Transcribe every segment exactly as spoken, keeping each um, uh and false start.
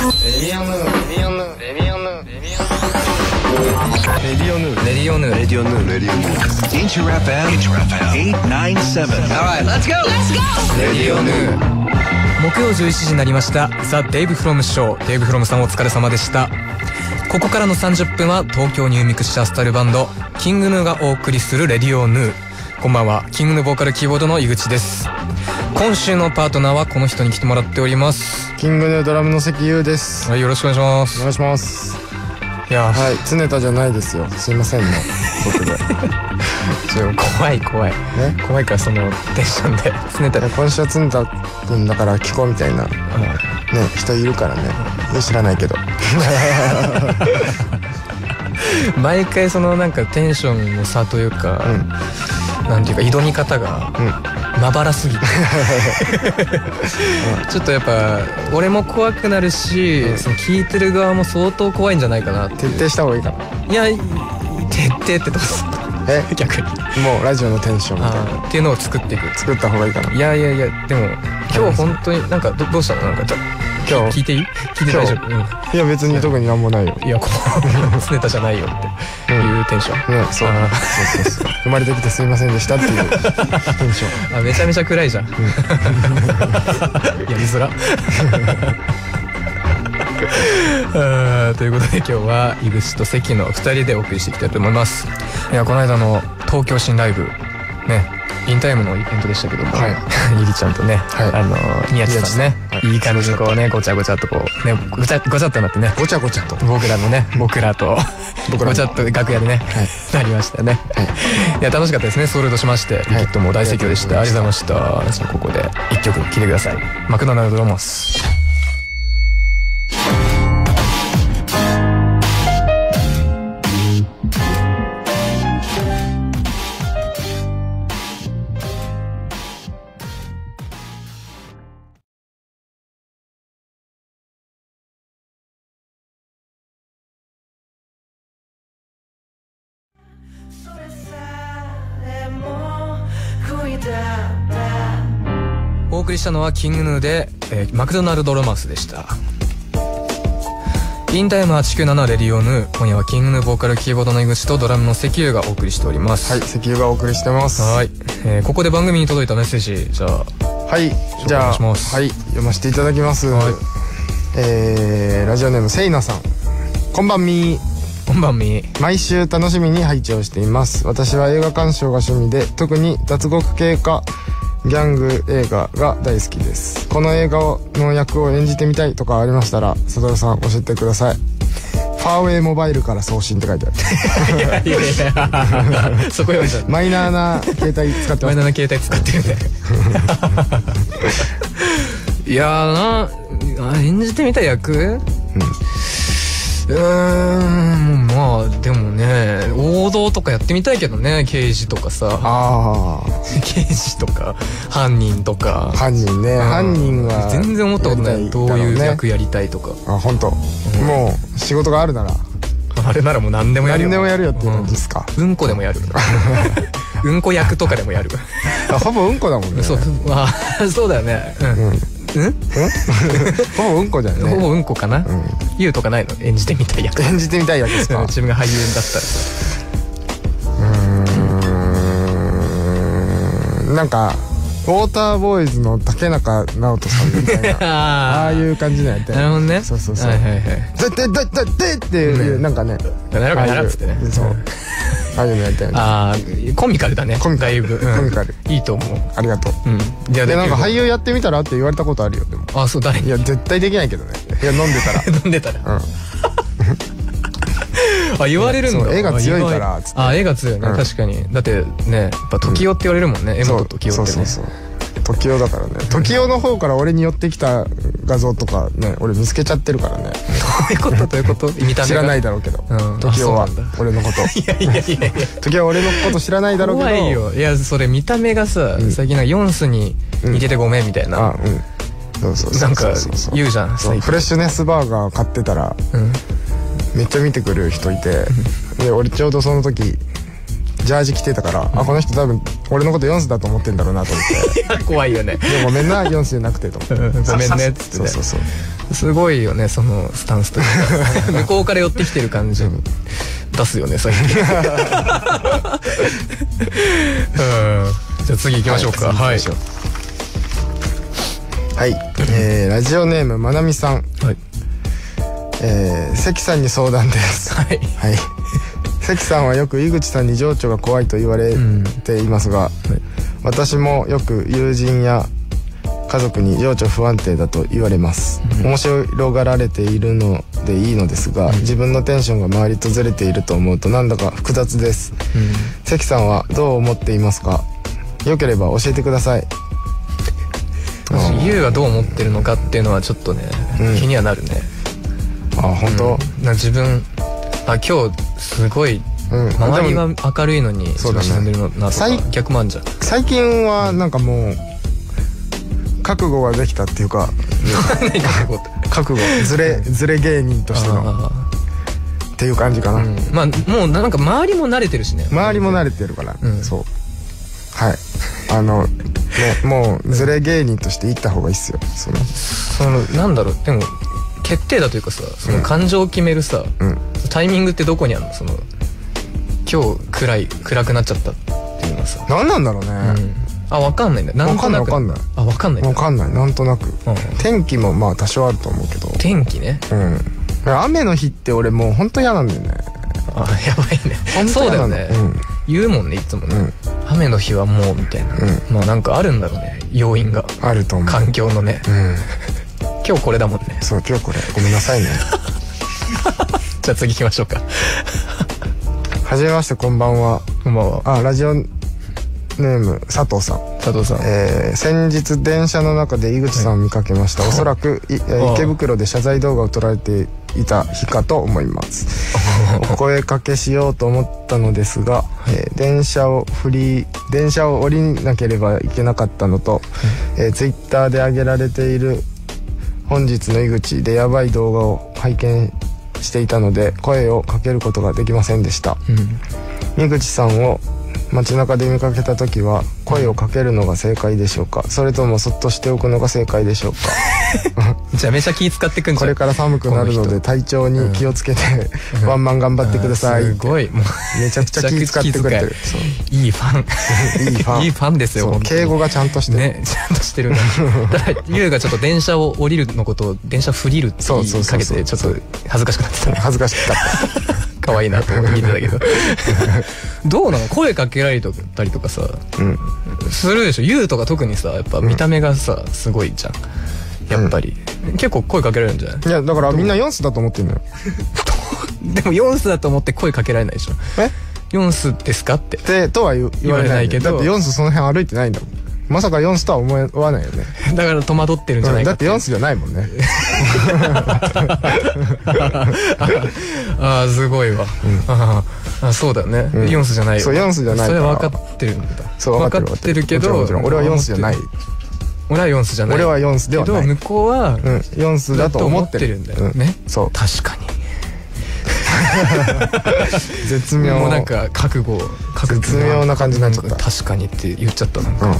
ディオヌーレディオヌーレディオヌーレディオヌーレディオヌーレディオヌーレディオヌーインター エフエム エイトナインセブン Alright, let's go! Let's go! レディオヌー木曜じゅうしちじになりました。ザ・デイブ・フロム・ショー。デイブ・フロムさんお疲れ様でした。ここからのさんじゅっぷんは東京ニューミクスチャースタイルバンドキングヌーがお送りするレディオヌー。こんばんは、キングヌーボーカルキーボードの井口です。今週のパートナーはこの人に来てもらっております。 キングヌードラムの関優です。 はい、よろしくお願いします。 お願いします。 いやはい、常田じゃないですよ、すいませんね僕でちょ怖い怖い、ね、怖いからそのテンションで常田今週は常田君だから聞こうみたいな、うん、ね、人いるからね、知らないけど毎回そのなんかテンションの差というか、うん、なんていうか挑み方が、うん、まばらすぎてちょっとやっぱ俺も怖くなるし、うん、その聞いてる側も相当怖いんじゃないかなって。 徹底した方がいいかな。 いや徹底ってどうするえ逆にもうラジオのテンションみたいなっていうのを作っていく作った方がいいかな。 いやいやいやでも今日本当になんか ど, どうしたのなんか今日聞いていい聞いて大丈夫、うん、 いや別に特になんもないよ。 いやこう常田じゃないよっていうテンション、 うん、ね、そうそうそうそう生まれてきてすいませんでしたっていうテンションあめちゃめちゃ暗いじゃん、うん、やりづらということで今日は井口と関のふたりでお送りしていきたいと思います。いやこの間の東京新ライブね、インタイムのイベントでしたけども、はい、ゆりちゃんとね、はい、あの宮地さんね、はい、いい感じにこうねごちゃごちゃっとこうねごちゃごちゃっとなってねごちゃごちゃと僕らのね僕らとごちゃっと楽屋でね、はい、なりましたね、はい、いや楽しかったですね。ソールドしましてリキッドも大盛況でした、はい、ありがとうございました。じゃあここでいっきょく聴いてください。マクドナルドロマンス。お送りしたのはキングヌーで、えー、マクドナルドロマンスでした。インタイムはちきゅうななレディオヌー。今夜はキングヌーボーカルキーボードの井口とドラムの関優がお送りしております。 はい、関優がお送りしてます。 はい、えー、ここで番組に届いたメッセージじゃあはいじゃあはい読ませていただきます。はい、えー、ラジオネームセイナさん、こんばんみー。 こんばんみ。 毎週楽しみに配置をしています。私は映画鑑賞が趣味で、特に脱獄系かギャング映画が大好きです。この映画の役を演じてみたいとかありましたら佐藤さん教えてください。ファーウェイモバイルから送信って書いてあるいやいやいやそこ読んじゃう。 マイナーな携帯使ってます。 マイナーな携帯使ってるねいやーな演じてみたい役、うんうーんまあでもね王道とかやってみたいけどね。刑事とかさあ刑事とか犯人とか犯人ね、うん、犯人は全然思ったことない。どういう役やりたいとか。 あ本当、うん、もう仕事があるならあれならもう何でもやるよ。 何でもやるよって感じですか。 うん、うんこでもやるうんこ役とかでもやるあほぼうんこだもんね。 そうあそうだよね。うん、うんうんほぼうんこじゃんね。 ほぼうんこかな、うん、言うとかないの演じてみたい役。 演じてみたい役ですか自分が俳優だったら。うーんなんかウォーターボーイズの竹中直人さんみたいなああいう感じのやって。 なるほどね。 そうそうそう。 はいはいはい。 絶対だだってっていうなんかね。 なるかならっつってね。そう。 ああいうのやりたいね。 ああコミカルだね。 コミカル。コミカル。 いいと思う。 ありがとう。うん。いやなんか俳優やってみたらって言われたことあるよでも。 あそう誰に。 いや絶対できないけどね。いや飲んでたら。 飲んでたら。うん。あ言われるんだ。 絵が強いからつって。 あ絵が強いね確かに。だってねやっぱ時代って言われるもんね。江本時代ってね。そうそうそう。 時代だからね。時代の方から俺に寄ってきた画像とかね俺見つけちゃってるからね。どういうことどういうこと。 知らないだろうけど。時代は俺のこと。いやいやいやいや。時代は俺のこと知らないだろうけど。 怖いよ。いやそれ見た目がさ最近なんかヨンスに似ててごめんみたいな。あうん。 そうそうそう。 なんか言うじゃん。 フレッシュネスバーガー買ってたらめっちゃ見てくる人いて、で俺ちょうどその時ジャージ着てたから、あこの人多分俺のことヨンスだと思ってんだろうなと思って。 怖いよね。 でもごめんなヨンスじゃなくてと思って。 ごめんねっつってね。 そうそうそう。 すごいよね、そのスタンスというか向こうから寄ってきてる感じ出すよね、最近うん。じゃあ次行きましょうか。はい、 はい、えー、ラジオネームまなみさん、 はい、 えー、関さんに相談です。 はい、 はい、関さんはよく井口さんに情緒が怖いと言われていますが、うん、はい、私もよく友人や家族に情緒不安定だと言われます、うん、面白がられているのでいいのですが、うん、自分のテンションが周りとずれていると思うとなんだか複雑です、うん、関さんはどう思っていますか？よければ教えてください。 ユウがどう思ってるのかっていうのはちょっとね、うん、気にはなるね。 あ、本当、 うん、な自分あ今日すごい、うん、周りは明るいのにそうだね、 沈んでるのなとか逆もあんじゃん。 最近はなんかもう覚悟ができたっていうか何覚悟って覚悟ずれずれ芸人としてのっていう感じかな、うん、 まあもうなんか周りも慣れてるしね。 周りも慣れてるから、うん、そうはい、あのね、もうずれ芸人としていった方がいいっすよ。そのそのなんだろう、でも決定だというかさ、その感情を決めるさ、うん、タイミングってどこにあるの？その今日暗い暗くなっちゃったっていうのはさ、 何なんだろうね、うん、あ、 分かんないんだ。 分かんない分かんないあ、分かんない分かんない、なんとなく、うん、天気もまあ多少あると思うけど。 天気ね、 うん、雨の日って俺もうほんと嫌なんだよね。 あ、やばいね。そうだよね、うん、言うもんね、いつもね、うん、雨の日はもうみたいな、うん、まあなんかあるんだろうね、要因が。 あると思う、 環境のね、うん、今日これだもんね。 そう、今日これごめんなさいねじゃあ次行きましょうかはじめまして、こんばんは。 こんばんは。 あ、ラジオネーム佐藤さん。 佐藤さん、 えー、先日電車の中で井口さんを見かけました、はい、おそらくい、えー、池袋で謝罪動画を撮られていた日かと思いますお声かけしようと思ったのですが、えー、電車を振り電車を降りなければいけなかったのと、えー、ツイッターで上げられている本日の井口でやばい動画を拝見していたので声をかけることができませんでした、うん、井口さんを街中で見かけた時は声をかけるのが正解でしょうか、それともそっとしておくのが正解でしょうかじゃあめちゃ気使ってくんじゃん。 これから寒くなるので体調に気をつけて、うん、ワンマン頑張ってください。 すごい、もうめちゃくちゃ気使ってくれてる。そういいファンいいファンいいファンですよ。 敬語がちゃんとしてるね、ちゃんとしてるただユウがちょっと電車を降りるのことを電車降りるって言いかけてちょっと恥ずかしくなってたね。 恥ずかしかった可愛いなと思って聞いてたけどどうなの、声かけられたりとかさ、うん、するでしょ。ユウとか特にさ、やっぱ見た目がさ、うん、すごいじゃんやっぱり、うん、結構声かけられるんじゃない？ いやだからみんなヨンスだと思ってんのよでもヨンスだと思って声かけられないでしょ。 えヨンスですかってでとは言われないけど、だってヨンスその辺歩いてないんだもん。まさかヨンスとは思わないよね。 だから戸惑ってるんじゃないか、 うん、だってヨンスじゃないもんねああすごいわ、うん、ああそうだよね、うん、ヨンスじゃないよ。 そうヨンスじゃないから。 それは分かってるんだ。 そう分かってるけど、もちろん俺はヨンスじゃない。 俺はヨンスじゃない。 俺はヨンスではない。 向こうは、 うん、ヨンスだと思ってるんだよね、うん、そう確かに絶妙。 もうなんか覚悟覚悟絶妙な感じになっちゃった。 確かにって言っちゃったなんか、うん、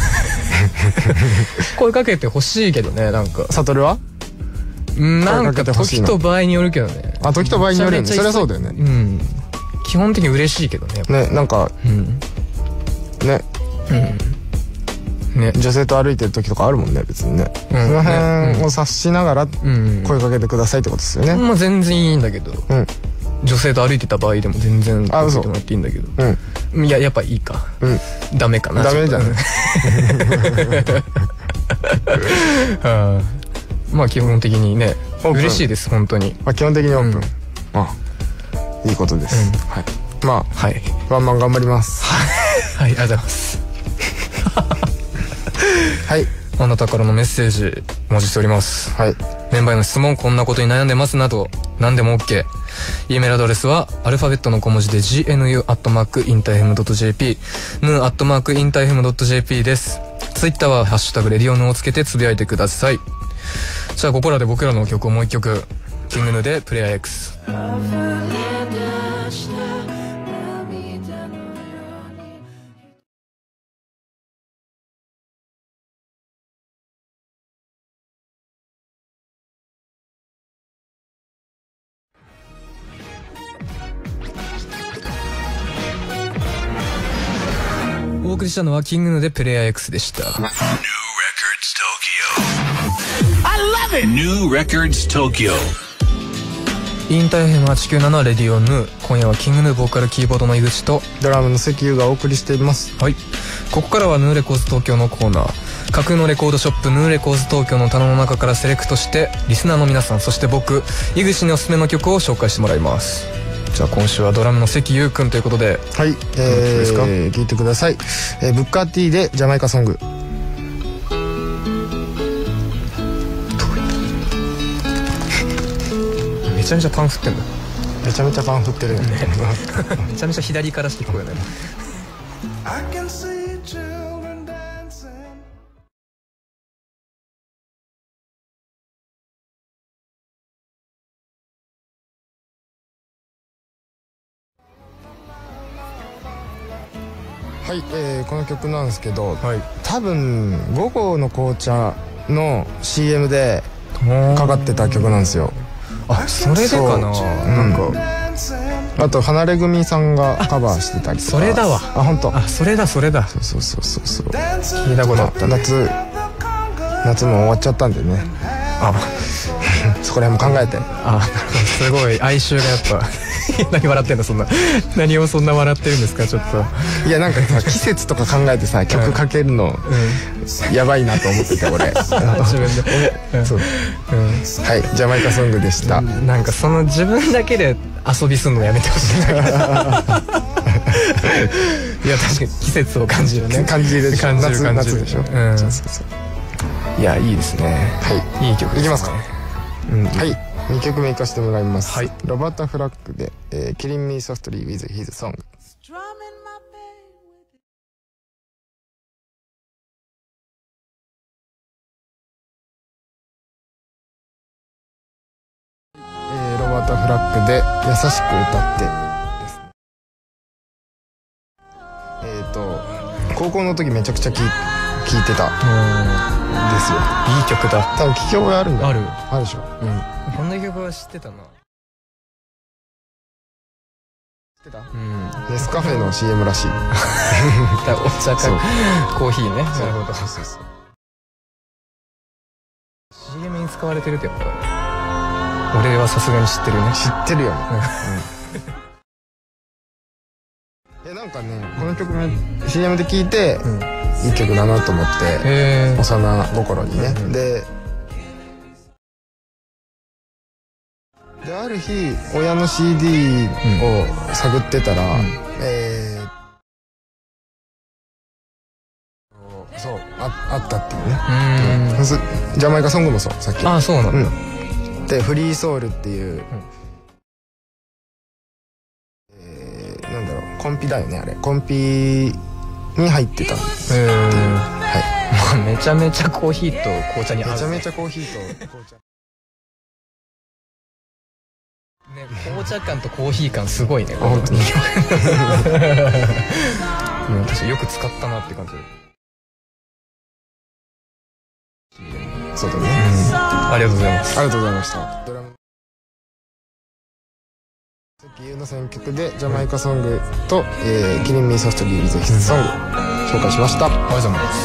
声かけてほしいけどね。なんかサトルはなんか時と場合によるけどね。 あ、時と場合によるよね。それはそうだよね。 うん、基本的に嬉しいけどね。 ね、なんか、うん、ね、うんね、女性と歩いてる時とかあるもんね、別にね、うん、その辺を察しながら声かけてくださいってことですよね。 まあ全然いいんだけど、うん、女性と歩いてた場合でも全然声かけてもらっていいんだけど、うん、いややっぱいいか、うん、ダメかな。 ダメじゃんはあ、まあ基本的にね嬉しいです本当に。 まあ基本的にオープン、うん、ああいいことです、うん、はい。まあ、はい、ワンマン頑張りますはい、ありがとうございますはい、 あなたからのメッセージお待ちしております。はい、メンバーへの質問、こんなことに悩んでますなど何でも OK。 E メールアドレスはアルファベットの小文字で ジーエヌユー アットマークインターフェム ドット ジェーピー ヌー アットマークインターフェム ドット ジェーピー です。ツイッターはハッシュタグレディオヌをつけてつぶやいてください。じゃあここらで僕らの曲をもう一曲、キングヌーでプレイヤー X。 送りしたのはキングヌーでプレイヤー X でした。 New Records Tokyo I love it New Records Tokyo インター エフエムはちきゅうなな レディオヌー。今夜はキングヌーボーカルキーボードの井口とドラムの関優がお送りしています。 はい、ここからはヌーレコーズ東京のコーナー。架空のレコードショップヌーレコーズ東京の棚の中からセレクトしてリスナーの皆さん、そして僕井口におすすめの曲を紹介してもらいます。じゃあ今週はドラムの関優くんということで、 はい、えー、聞いてください。えー、ブッカー T でジャマイカソング。 めちゃめちゃパン振ってんだ。 めちゃめちゃパン振ってるよね。 めちゃめちゃ左からして聞こえない。 はい、えー、この曲なんですけど、 はい、 多分午後の紅茶の シーエム でかかってた曲なんですよ。 あ、それでかな。なんか、 あと離れ組さんがカバーしてたりとか。 それだわ。 あ、本当。 あ、それだそれだ。 そうそうそうそうそう。 聞いたことあった、ね、 夏夏も終わっちゃったんでね。 あ、 そこら辺も考えて。 あ、すごい哀愁がやっぱ。何笑ってんだそんな。何をそんな笑ってるんですかちょっと。 いやなんかさ季節とか考えてさ曲かけるの、うん、やばいなと思ってて俺。自分で。そう。うん、はい、ジャマイカソングでした。 なんかその自分だけで遊びすんのやめてほしい。いや確かに季節を感じるね。 感じる。 感じる感じるでしょ。 うん。そうそうそう。いやいいですね。 はい。 いい曲ですね。 いきますか。うん。はい。にきょくめいかせてもらいます。 はい、 ロバータ・フラッグで、えー、Killing Me Softly with His Song。えー、ロバータ・フラッグで優しく歌ってですね。えっと高校の時めちゃくちゃ聴いてたですよ。 いい曲だ。 多分聴き覚えあるんだ。 あるあるでしょ。うん。 こんな曲は知ってたな。 知ってた？うん。ネスカフェの シーエム らしい。 お茶かコーヒーね。なるほど。 そうそうそう。 シーエム に使われてるってやっぱ俺はさすがに知ってるね。 知ってるよね。うん。え、なんかねこの曲ね シーエム で聴いて、うん、いい曲だなと思って、幼心にね、うん、でである日親の シーディー を探ってたら、うん、えー、そう あ, あったっていうね。うん、ジャマイカソングもそうさっき。 ああそうなんだ。 うん、でフリーソウルっていう、うん、えー、なんだろうコンピだよねあれ。コンピに入ってたんです。へえ。 はい。めちゃめちゃコーヒーと紅茶に合う。 めちゃめちゃコーヒーと紅茶。 ね、紅茶感とコーヒー感すごいね。 本当に。 私よく使ったなって感じ。 そうだね。 ありがとうございます。 ありがとうございました。ドラム関優の選曲でジャマイカソングと、えー、Killing Me Softly with His Song 紹介しました。 ありがとうございます。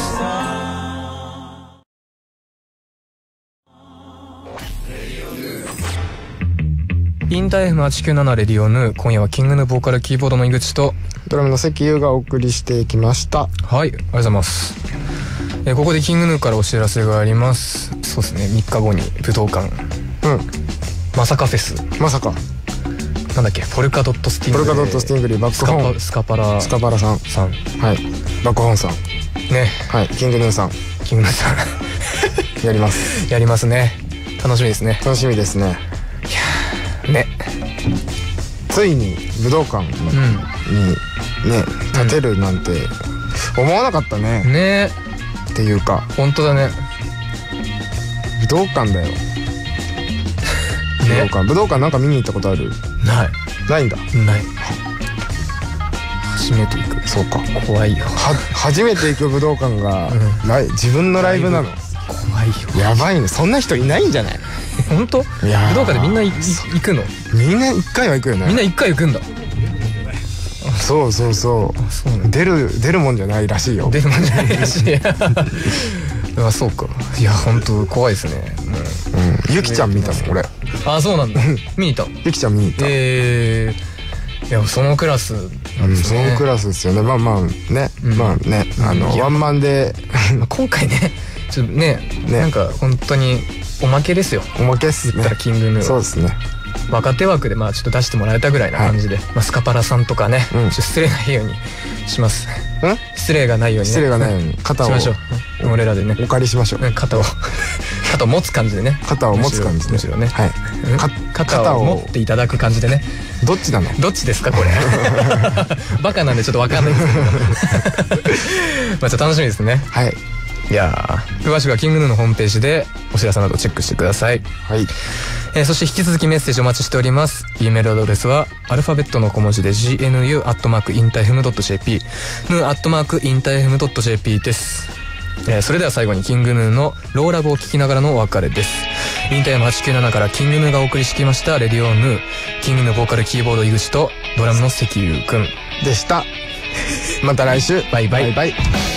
インター エフエムはちきゅうなな レディオヌー。今夜はキングヌーボーカルキーボードの井口とドラムの関優がお送りしてきました。 はい、ありがとうございます。えー、ここでキングヌーからお知らせがあります。そうですね、みっかごに武道館、うん、まさかフェス。 まさかなんだっけ、ポルカドットスティングリー。 ポルカドットスティングリーバックホーンスカパラスカパラさんさん、 はい、バックホーンさんね、 はい、キングヌーさんキングヌーさんやりますやりますね。楽しみですね。 楽しみですね。 いやね、 ついに武道館にね、うん、建てるなんて思わなかったね。 ねっていうか本当だね。 武道館だよ。武道館、武道館なんか見に行ったことある？ ない。 ないんだ。 ない。初めて行く。 そうか。 怖いよ。 は初めて行く武道館が、うん、ライ自分のライブなの。 怖いよ。 やばいね。そんな人いないんじゃない？ 本当？武道館でみんない行くの？ みんな一回は行くよね。 みんな一回行くんだ。 そうそうそう。 そうなん出る出るもんじゃないらしいよ。 出るもんじゃないらしいあ、そうか。いや本当怖いですね。 うん、ゆきちゃん見たの俺。 あ、そうなんだ。見に行った。 ゆきちゃん見に行った。 えー、いやそのクラスなんですね。 うん、そのクラスですよね。まあまあね、うん、まあね、あのワンマンで今回ね、ちょっとね、ね、なんか本当におまけですよ。 おまけっすね。 言ったらキングヌーは。 そうですね。 若手枠でまあちょっと出してもらえたぐらいな感じで、はい、まあスカパラさんとかね、うん、ちょっと失礼ないようにします。失礼がないようにね。 失礼がないように肩をしましょう。俺らでね。 お借りしましょう。 肩を肩を持つ感じでね。 肩を持つ感じで。 むしろね。 はい。 肩を持っていただく感じでね。 どっちなの？ どっちですかこれ。バカなんでちょっとわかんないですけど。まあちょっと楽しみですね。 はい。 いやー、詳しくはキングヌーのホームページでお知らせなどチェックしてください。 はい。 えー、そして引き続きメッセージお待ちしております。E メールアドレスはアルファベットの小文字で ジーエヌユー アットマークインターエフエム ドット ジェーピー ヌー アットマークインターエフエム ドット ジェーピー です。えー、それでは最後にキングヌーのローラブを聞きながらのお別れです。インターエムはちきゅうななからキングヌーがお送りしてきましたレディオヌー。キングヌーボーカルキーボード井口とドラムの関優くんでした。また来週。 バイバイ。 バイバイ。